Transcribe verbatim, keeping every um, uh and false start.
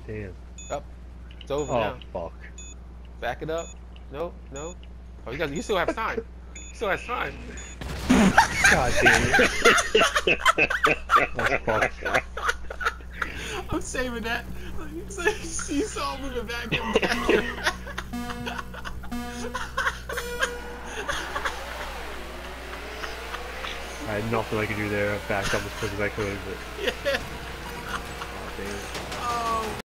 Damn. Up. It's over Oh, now. fuck. Back it up. No, no. Oh, you guys, you still have time. You still have time. God damn it. That's fucked. I'm saving that. You saw him moving back and back. I had nothing I could do there. I backed up as quick as I could, but... Yeah. Oh, damn.